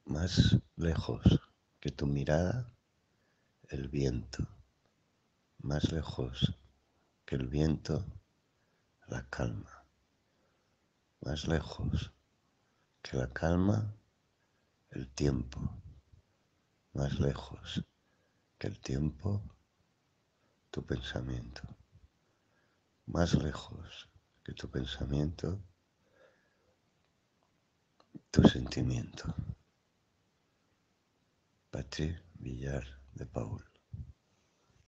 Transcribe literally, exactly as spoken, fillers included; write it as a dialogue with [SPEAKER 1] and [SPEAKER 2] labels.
[SPEAKER 1] Más lejos que tu mirada, el viento. Más lejos que el viento, la calma. Más lejos que la calma, el tiempo. Más lejos que el tiempo, tu pensamiento. Más lejos que tu pensamiento, tu sentimiento. Patrick Villar de Paul.